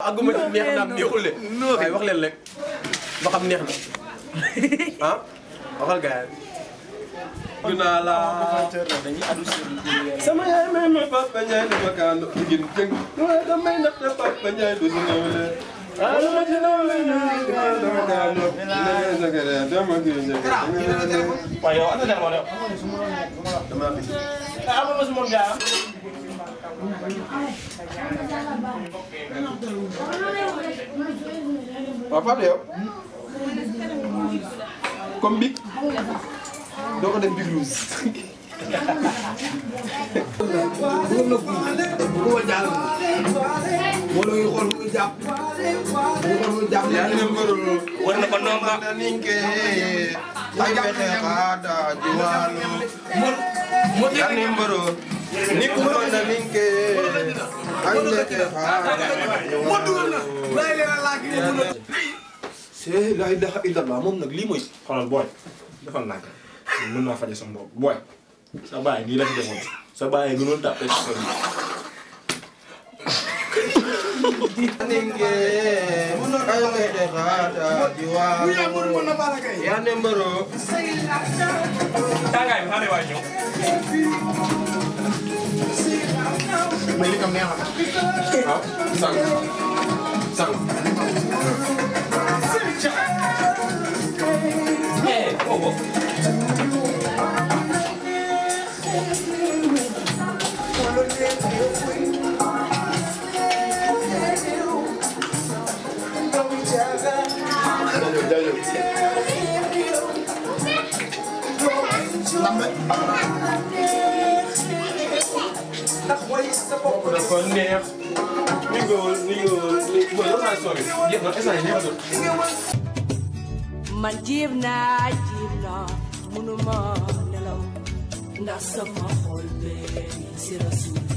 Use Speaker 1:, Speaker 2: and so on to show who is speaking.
Speaker 1: aguma ci neex na am neexul de. waaye wax leen rek ba xam neex na ah waxal gars yi. dinaa la sama yaay may ma Papa Ndiaye dama kaanu jigéen jëng waaye damay natt Papa Ndiaye du si nawle ma ci nawle dama kaanu dama kii
Speaker 2: waaye yow ana dem wala
Speaker 1: dama
Speaker 2: amul ma moom jaam
Speaker 1: Papa de yow comme bi doo ko def big rouge.
Speaker 3: bu ko jàll wala ñu xool muy jàpp
Speaker 1: yaa ngi mbëru
Speaker 2: war na ko nomba
Speaker 1: ninke ay pexe xaada jiwaanu yaa ngi mbëru ni ku na ninke ay pexe xaada c'est la ilaha illallah moom nag lii mooy
Speaker 2: xoolal booy defal naa ko mën naa faje sama bopp booy sa baay nii la fi demoon sa baay gënoon tàppe ci sa
Speaker 1: ninge ay pexe xaada jiwaanu yaa ngi mbëru
Speaker 2: tàngaay bi xale waay ñëw
Speaker 3: mais li kam neex na
Speaker 1: ah sang
Speaker 2: kooku
Speaker 1: dafa neex ni mooy relation bi jeex na instant yii neexatul.
Speaker 4: man jiib naa mënuma nelaw ndax sama xol bee si rasul